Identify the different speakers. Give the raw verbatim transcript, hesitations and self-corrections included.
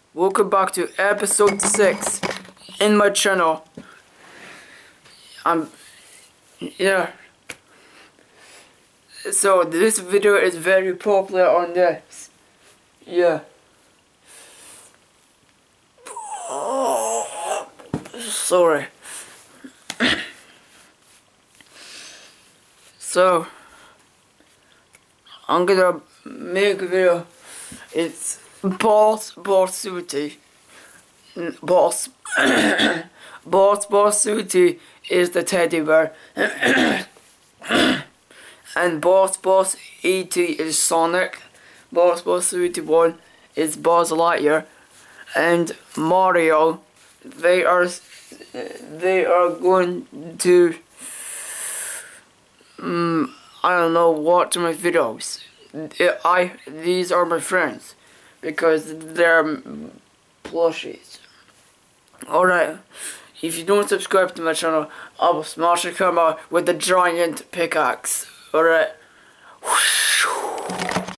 Speaker 1: welcome back to episode six in my channel. Um, yeah. So this video is very popular on this. Yeah. Oh, sorry. So I'm gonna make a video. It's Boss Boss Sooty. Boss Boss Boss Sooty is the teddy bear. And Boss Boss E T is Sonic. Boss Boss Sooty one is Buzz Lightyear. And Mario, they are they are going to um, I don't know, watch my videos. I these are my friends because they're plushies. Alright, if you don't subscribe to my channel, I will smash your camera with a giant pickaxe. Alright.